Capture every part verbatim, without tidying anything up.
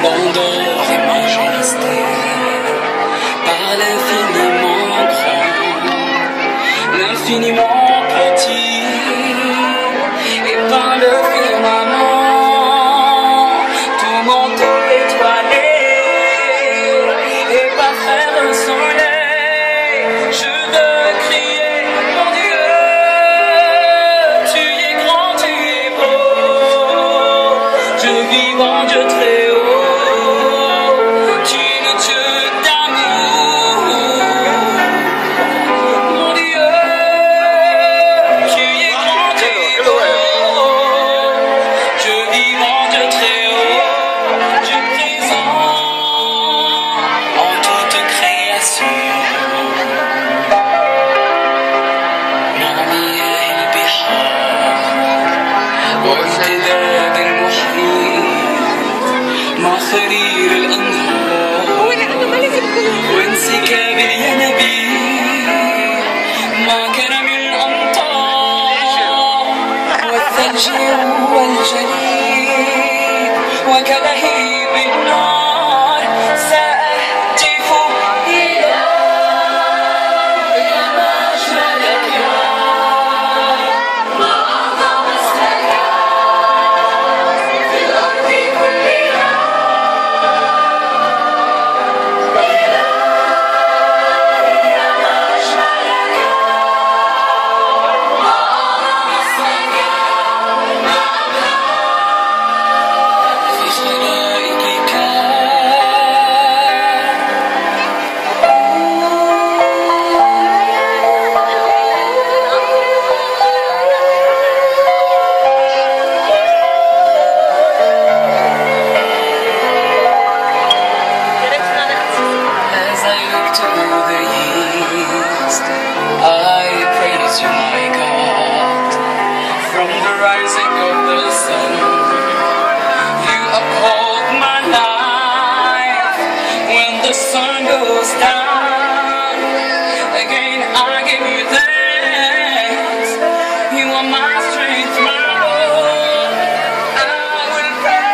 grandeur et majesté, par l'infiniment grand, l'infiniment petit, et par le firmament, tout manteau étoilé, et par faire un soleil, je veux crier, mon Dieu, tu es grand, tu es beau, je vis en Dieu très haut, tu es le Dieu d'amour, mon Dieu, tu es grand, tu es beau, je vis en Dieu très haut, Dieu présent en toute création. وامتداد المحيط مع خرير الأنهار وانسكاب الينابيع مع كرم الأمطار والثلج والجليد وكلهيب النار سأهتف إلى مجدك I praise you, my God, from the rising of the sun. You uphold my life when the sun goes down. Again, I give you thanks. You are my strength, my Lord. I will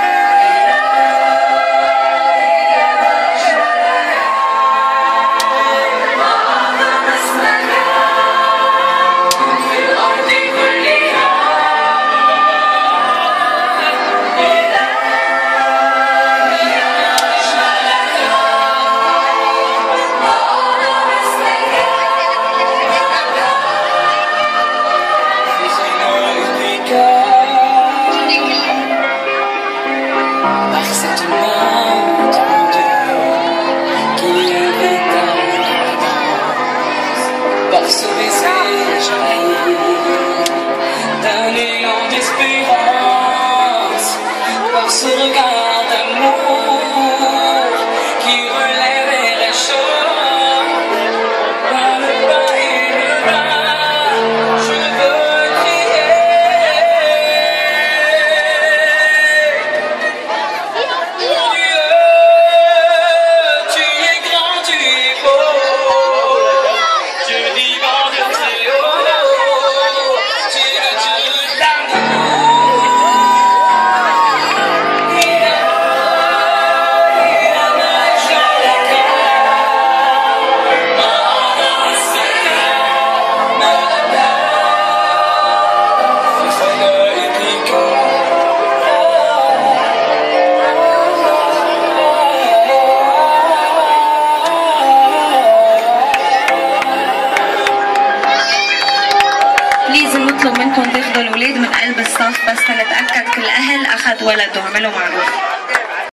par cette main tendue qui avait un d'avance, par ce baiser jailli d'un élan d'espérance, par ce regard d'amour qui relève et réchauffe, par le bas et le bas, je veux crier. بليز بنطلب منكم تاخدوا الولاد من قلب الصف بس لنتأكد كل أهل أخذ ولد وعملوا معروف.